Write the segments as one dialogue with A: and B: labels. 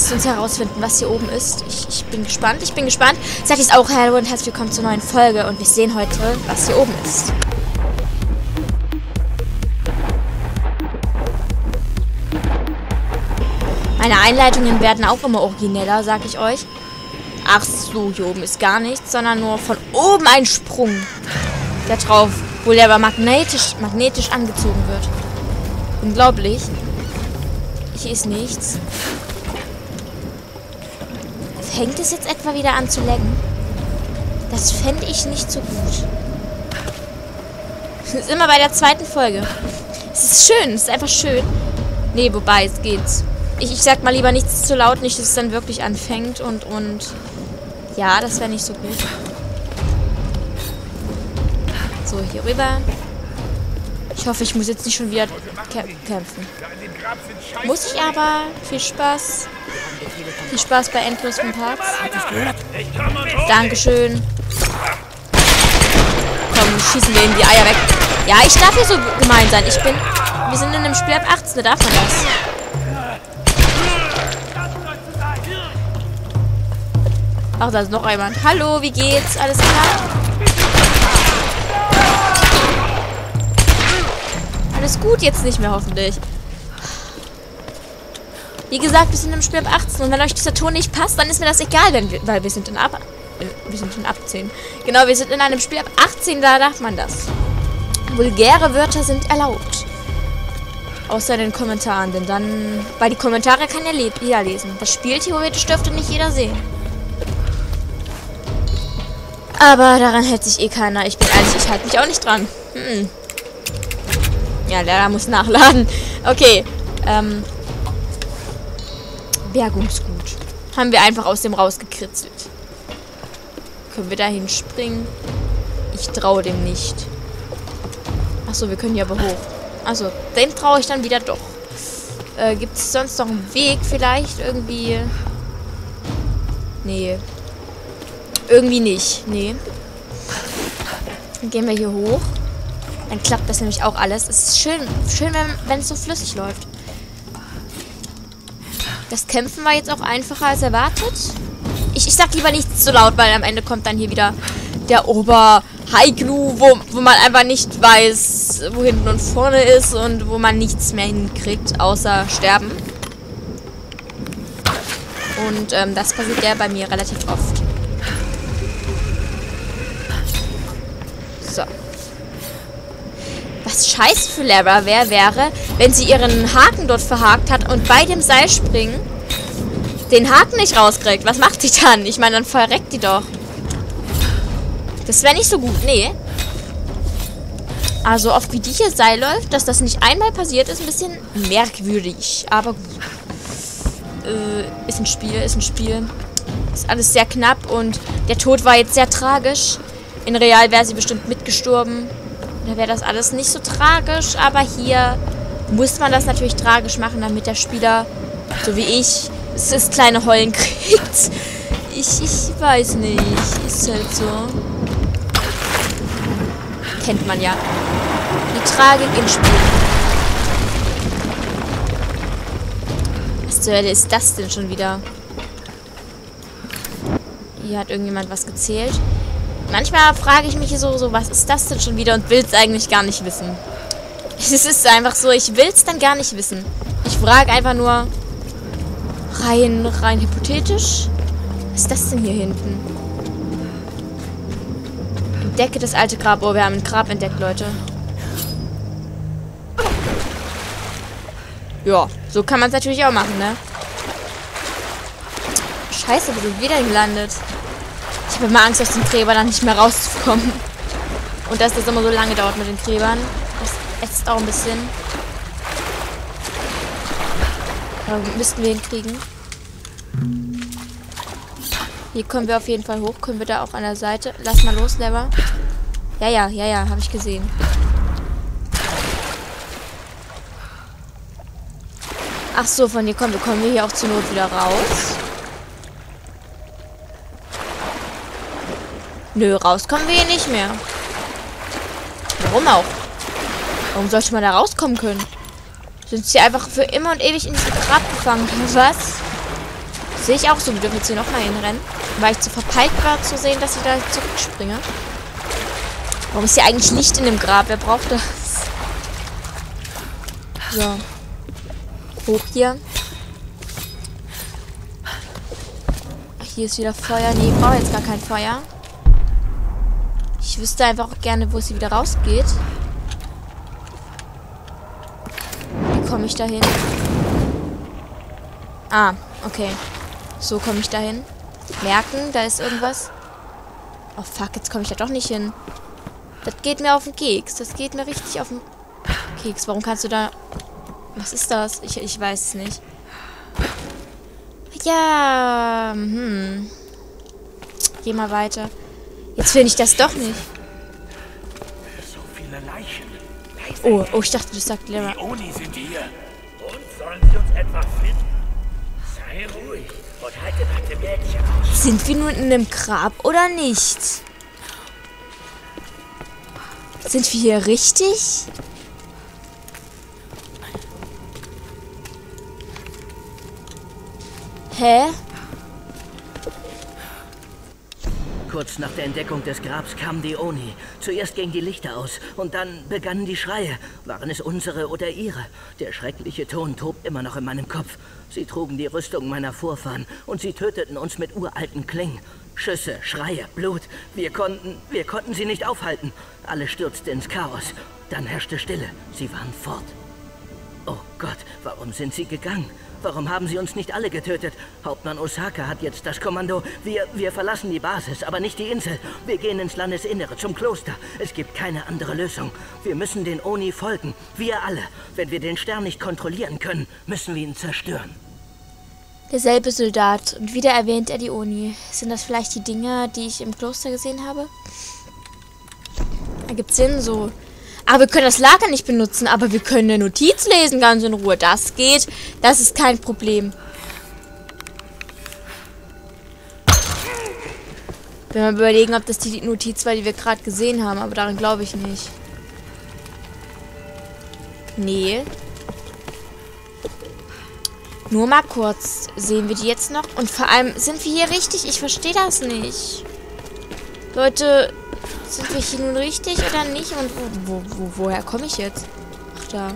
A: lasst uns herausfinden, was hier oben ist. Ich bin gespannt, ich bin gespannt. Sagt jetzt auch hallo und herzlich willkommen zur neuen Folge. Und wir sehen heute, was hier oben ist. Meine Einleitungen werden auch immer origineller, sag ich euch. Ach so, hier oben ist gar nichts, sondern nur von oben ein Sprung. Da drauf, wo der aber magnetisch angezogen wird. Unglaublich. Hier ist nichts. Fängt es jetzt etwa wieder an zu laggen? Das fände ich nicht so gut. Das ist immer bei der zweiten Folge. Es ist schön, es ist einfach schön. Nee, wobei, es geht's. Ich sag mal lieber nichts zu laut, nicht, dass es dann wirklich anfängt und ja, das wäre nicht so gut. So, hier rüber. Ich hoffe, ich muss jetzt nicht schon wieder kämpfen. Muss ich aber. Viel Spaß. Viel Spaß bei endlosen Parts. Dankeschön. Komm, schießen wir in die Eier weg. Ja, ich darf hier so gemein sein. Wir sind in einem Spiel ab 18, da darf man das. Ach, da ist noch jemand. Hallo, wie geht's? Alles klar? Alles gut jetzt nicht mehr, hoffentlich. Wie gesagt, wir sind im Spiel ab 18 und wenn euch dieser Ton nicht passt, dann ist mir das egal, weil wir sind in ab 10. Genau, wir sind in einem Spiel ab 18, da darf man das. Vulgäre Wörter sind erlaubt. Außer in den Kommentaren, denn dann... Weil die Kommentare kann ja jeder lesen. Das Spiel theoretisch dürfte nicht jeder sehen. Aber daran hält sich eh keiner. Ich bin ehrlich, ich halte mich auch nicht dran. Ja, der muss nachladen. Okay. Bergungsgut. Haben wir einfach aus dem rausgekritzelt. Können wir da hinspringen? Ich traue dem nicht. Achso, wir können hier aber hoch. Achso, dem traue ich dann wieder doch. Gibt es sonst noch einen Weg vielleicht? Irgendwie... Nee. Irgendwie nicht. Nee. Dann gehen wir hier hoch. Dann klappt das nämlich auch alles. Es ist schön, wenn es so flüssig läuft. Das Kämpfen war jetzt auch einfacher als erwartet. Ich sag lieber nichts zu laut, weil am Ende kommt dann hier wieder der Ober-High-Glue, wo man einfach nicht weiß, wo hinten und vorne ist und wo man nichts mehr hinkriegt, außer sterben. Und das passiert ja bei mir relativ oft. So. Was scheiße für Lara wäre, wenn sie ihren Haken dort verhakt hat und bei dem Seilspringen den Haken nicht rauskriegt. Was macht die dann? Ich meine, dann verreckt die doch. Das wäre nicht so gut, nee. Also oft wie die hier Seil läuft, dass das nicht einmal passiert, ist ein bisschen merkwürdig. Aber gut. Ist ein Spiel, ist ein Spiel. Ist alles sehr knapp und der Tod war jetzt sehr tragisch. In Real wäre sie bestimmt mitgestorben. Da wäre das alles nicht so tragisch, aber hier muss man das natürlich tragisch machen, damit der Spieler, so wie ich, es kleine Heulen kriegt. Ich weiß nicht. Ist halt so. Kennt man ja. Die Tragik im Spiel. Was zur Hölle ist das denn schon wieder? Hier hat irgendjemand was gezählt. Manchmal frage ich mich so, was ist das denn schon wieder und will es eigentlich gar nicht wissen. Es ist einfach so, ich will es dann gar nicht wissen. Ich frage einfach nur rein hypothetisch. Was ist das denn hier hinten? Entdecke das alte Grab. Oh, wir haben ein Grab entdeckt, Leute. Ja, so kann man es natürlich auch machen, ne? Scheiße, wir sind wieder gelandet. Ich habe immer Angst, aus den Gräbern dann nicht mehr rauszukommen. Und dass das immer so lange dauert mit den Gräbern. Das ätzt auch ein bisschen. Aber müssten wir hinkriegen. Hier kommen wir auf jeden Fall hoch. Können wir da auch an der Seite. Lass mal los, Lever. Ja, habe ich gesehen. Ach so, von hier kommen wir hier auch zur Not wieder raus. Nö, rauskommen wir hier nicht mehr. Warum auch? Warum sollte man da rauskommen können? Sind sie einfach für immer und ewig in diesem Grab gefangen? Was? Sehe ich auch so. Wir dürfen jetzt hier nochmal hinrennen. Weil ich zu verpeilt war zu sehen, dass ich da zurückspringe. Warum ist hier eigentlich Licht in dem Grab? Wer braucht das? So. Hoch hier. Hier ist wieder Feuer. Nee, ich brauche jetzt gar kein Feuer. Ich wüsste einfach auch gerne, wo es hier wieder rausgeht. Wie komme ich da hin? Ah, okay. So komme ich da hin. Merken, da ist irgendwas. Oh fuck, jetzt komme ich da doch nicht hin. Das geht mir auf den Keks. Das geht mir richtig auf den Keks. Warum kannst du da... Was ist das? Ich weiß es nicht. Ja, Geh mal weiter. Jetzt finde ich das doch nicht.
B: So viele Leichen.
A: Oh, ich dachte, du sagst Lehrer.
B: Die Oni sind hier. Und sollen sie uns etwa finden? Sei ruhig und halte nach dem Mädchen aus.
A: Sind wir nun in einem Grab oder nicht? Sind wir hier richtig? Hä?
C: Kurz nach der Entdeckung des Grabs kamen die Oni. Zuerst gingen die Lichter aus und dann begannen die Schreie. Waren es unsere oder ihre? Der schreckliche Ton tobt immer noch in meinem Kopf. Sie trugen die Rüstung meiner Vorfahren und sie töteten uns mit uralten Klingen. Schüsse, Schreie, Blut. Wir konnten sie nicht aufhalten. Alle stürzten ins Chaos. Dann herrschte Stille. Sie waren fort. Oh Gott, warum sind sie gegangen? Warum haben sie uns nicht alle getötet? Hauptmann Osaka hat jetzt das Kommando. Wir verlassen die Basis, aber nicht die Insel. Wir gehen ins Landesinnere, zum Kloster. Es gibt keine andere Lösung. Wir müssen den Oni folgen. Wir alle. Wenn wir den Stern nicht kontrollieren können, müssen wir ihn zerstören.
A: Derselbe Soldat. Und wieder erwähnt er die Oni. Sind das vielleicht die Dinger, die ich im Kloster gesehen habe? Ergibt Sinn, so... Aber wir können das Lager nicht benutzen, aber wir können eine Notiz lesen, ganz in Ruhe. Das geht. Das ist kein Problem. Wenn wir überlegen, ob das die Notiz war, die wir gerade gesehen haben. Aber daran glaube ich nicht. Nee. Nur mal kurz. Sehen wir die jetzt noch? Und vor allem, sind wir hier richtig? Ich verstehe das nicht. Leute... Sind wir hier nun richtig oder nicht? Und woher komme ich jetzt? Ach, da.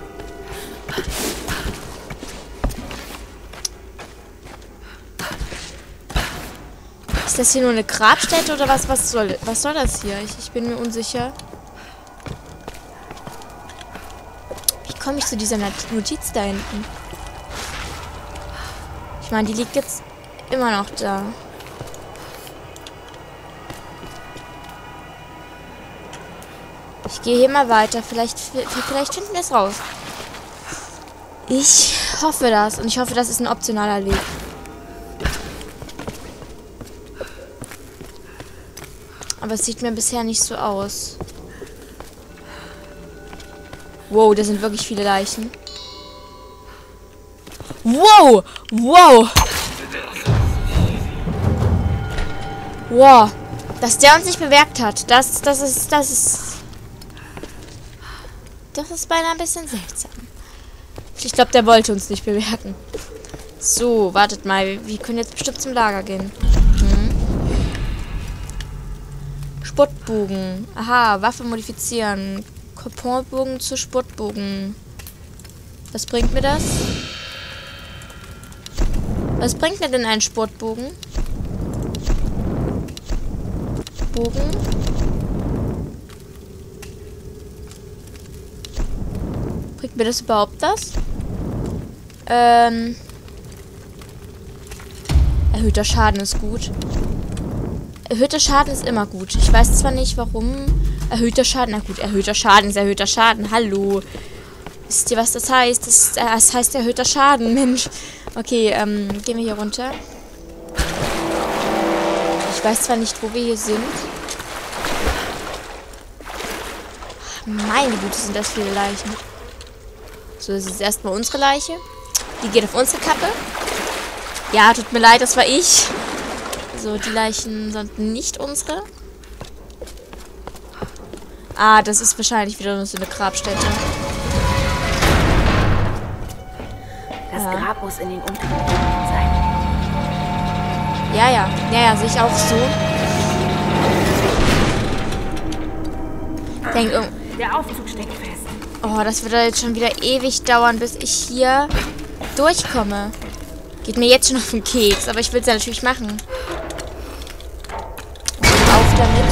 A: Ist das hier nur eine Grabstätte oder was? Was soll das hier? Ich bin mir unsicher. Wie komme ich zu dieser Notiz da hinten? Ich meine, die liegt jetzt immer noch da. Ich gehe hier mal weiter. Vielleicht finden wir es raus. Ich hoffe das. Und ich hoffe, das ist ein optionaler Weg. Aber es sieht mir bisher nicht so aus. Wow, da sind wirklich viele Leichen. Wow! Wow! Wow! Dass der uns nicht bemerkt hat. Das ist beinahe ein bisschen seltsam. Ich glaube, der wollte uns nicht bemerken. So, wartet mal. Wir können jetzt bestimmt zum Lager gehen. Sportbogen. Aha, Waffe modifizieren. Couponbogen zu Sportbogen. Was bringt mir das? Was bringt mir denn ein Sportbogen? Bogen. Bringt mir das überhaupt was? Erhöhter Schaden ist gut. Erhöhter Schaden ist immer gut. Ich weiß zwar nicht, warum. Erhöhter Schaden. Na gut, erhöhter Schaden ist erhöhter Schaden. Hallo. Wisst ihr, was das heißt? Das heißt erhöhter Schaden, Mensch. Okay, gehen wir hier runter. Ich weiß zwar nicht, wo wir hier sind. Meine Güte, sind das viele Leichen. So, das ist erstmal unsere Leiche. Die geht auf unsere Kappe. Ja, tut mir leid, das war ich. So, die Leichen sind nicht unsere. Ah, das ist wahrscheinlich wieder so eine Grabstätte.
D: Das Grab muss in den unteren Ebenen sein.
A: Ja, ja. Ja, ja, sehe ich auch so.
D: Der Aufzug steckt fest.
A: Oh, das wird jetzt schon wieder ewig dauern, bis ich hier durchkomme. Geht mir jetzt schon auf den Keks, aber ich will es ja natürlich machen. Und auf damit.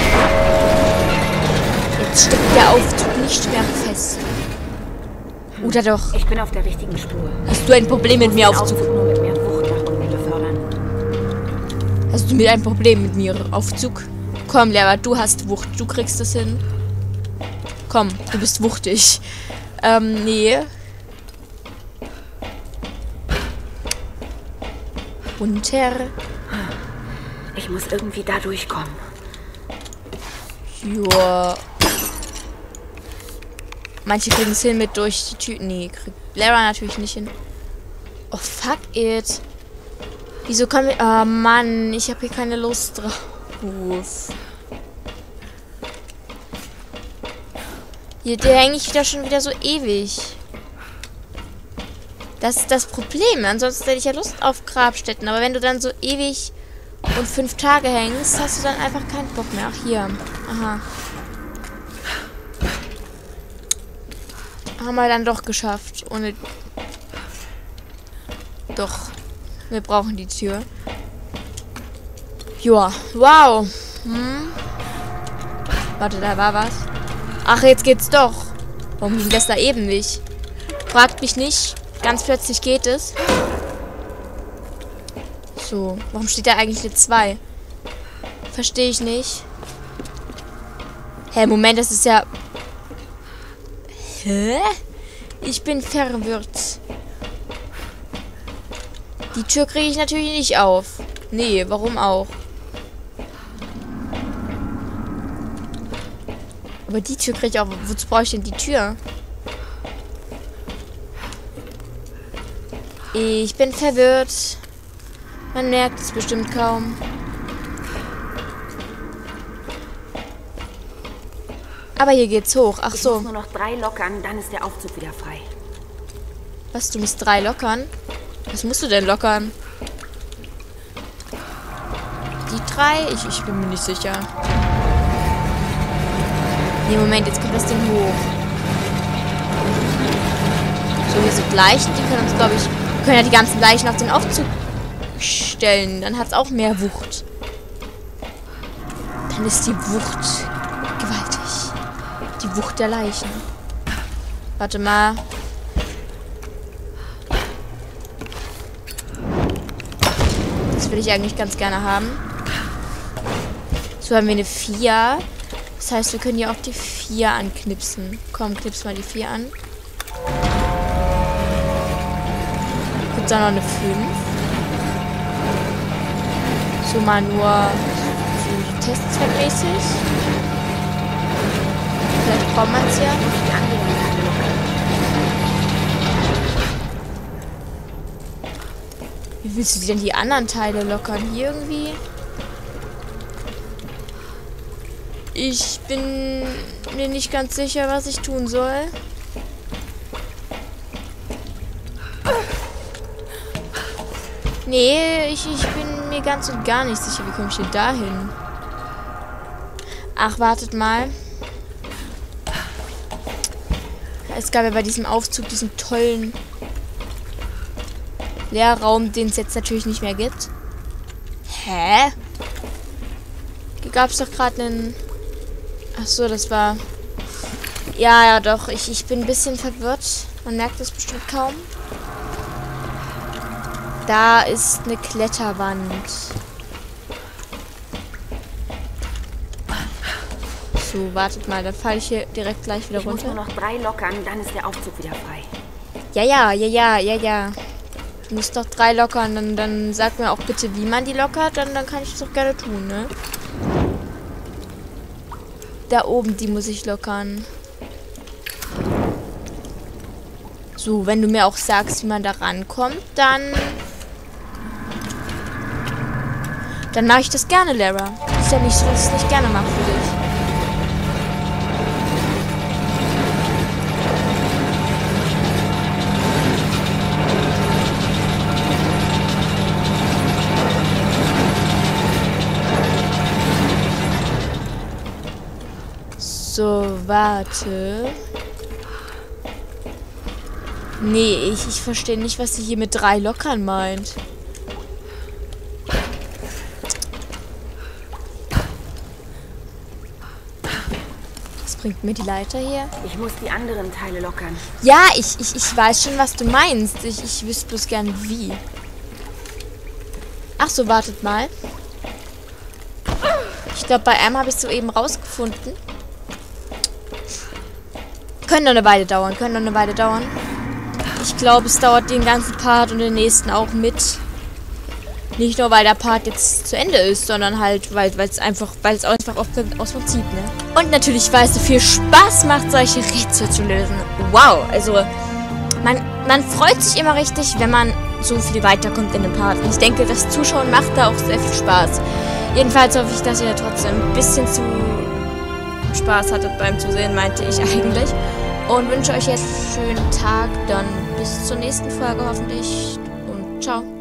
A: Jetzt steckt der Aufzug nicht mehr fest. Oder doch?
D: Ich bin auf der richtigen Spur.
A: Hast du ein Problem mit mir, Aufzug?
D: Nur mit mehr Wucht nach unten befördern.
A: Hast du mit ein Problem mit mir, Aufzug? Komm, Lehrer, du hast Wucht. Du kriegst es hin. Komm, du bist wuchtig. Nee. Runter.
D: Ich muss irgendwie da durchkommen.
A: Joa. Manche kriegen es hin mit durch die Tüten. Nee, kriegt Lara natürlich nicht hin. Oh, fuck it. Wieso kann ich... Oh, Mann. Ich habe hier keine Lust drauf. Hier hänge ich wieder so ewig. Das ist das Problem. Ansonsten hätte ich ja Lust auf Grabstätten. Aber wenn du dann so ewig und 5 Tage hängst, hast du dann einfach keinen Bock mehr. Ach, hier. Aha. Haben wir dann doch geschafft. Ohne... Doch. Wir brauchen die Tür. Joa. Wow. Warte, da war was. Ach, jetzt geht's doch. Warum ging das da eben nicht? Fragt mich nicht. Ganz plötzlich geht es. So. Warum steht da eigentlich eine 2? Verstehe ich nicht. Hä, Moment, das ist ja... Hä? Ich bin verwirrt. Die Tür kriege ich natürlich nicht auf. Nee, warum auch? Aber die Tür kriege ich auch. Wozu brauche ich denn die Tür? Ich bin verwirrt. Man merkt es bestimmt kaum. Aber hier geht's hoch. Ach so.
D: Ich muss nur noch 3 lockern, dann ist der Aufzug wieder frei.
A: Was, du musst 3 lockern? Was musst du denn lockern? Die 3? Ich bin mir nicht sicher. Nee, Moment, jetzt kommt das Ding hoch. So, hier sind Leichen, die können uns, glaube ich... Wir können ja die ganzen Leichen auf den Aufzug stellen. Dann hat es auch mehr Wucht. Dann ist die Wucht gewaltig. Die Wucht der Leichen. Warte mal. Das will ich eigentlich ganz gerne haben. So haben wir eine 4. Das heißt, wir können hier auch die 4 anknipsen. Komm, knips mal die 4 an. Gibt da noch eine 5. So mal nur so testzweckmäßig. Vielleicht braucht man es ja. Wie willst du denn die anderen Teile lockern? Hier irgendwie? Ich bin mir nicht ganz sicher, was ich tun soll. Nee, ich bin mir ganz und gar nicht sicher. Wie komme ich denn da hin? Ach, wartet mal. Es gab ja bei diesem Aufzug diesen tollen Leerraum, den es jetzt natürlich nicht mehr gibt. Hä? Hier gab es doch gerade einen... Ach so, das war... Ja, doch. Ich bin ein bisschen verwirrt. Man merkt es bestimmt kaum. Da ist eine Kletterwand. So, wartet mal. Dann falle ich hier direkt gleich wieder runter.
D: Ich muss nur noch 3 lockern, dann ist der Aufzug wieder frei.
A: Ja. Du musst doch 3 lockern. Dann sag mir auch bitte, wie man die lockert. Dann kann ich das auch gerne tun, ne? Da oben, die muss ich lockern. So, wenn du mir auch sagst, wie man da rankommt, dann mache ich das gerne, Lara. Ist ja nicht so, dass ich es nicht gerne mache für dich. So, warte. Nee, ich verstehe nicht, was sie hier mit 3 Lockern meint. Was bringt mir die Leiter hier?
D: Ich muss die anderen Teile lockern.
A: Ja, ich weiß schon, was du meinst. Ich wüsste bloß gern wie. Ach so, wartet mal. Ich glaube, bei einem habe ich es soeben rausgefunden. Können noch eine Weile dauern. Ich glaube, es dauert den ganzen Part und den nächsten auch mit. Nicht nur, weil der Part jetzt zu Ende ist, sondern halt, weil es einfach aus Prinzip, ne? Und natürlich, weil es so viel Spaß macht, solche Rätsel zu lösen. Wow, also man freut sich immer richtig, wenn man so viel weiterkommt in dem Part. Und ich denke, das Zuschauen macht da auch sehr viel Spaß. Jedenfalls hoffe ich, dass ihr trotzdem ein bisschen zu Spaß hattet beim Zusehen, meinte ich eigentlich. Und wünsche euch jetzt einen schönen Tag. Dann bis zur nächsten Folge hoffentlich. Und ciao.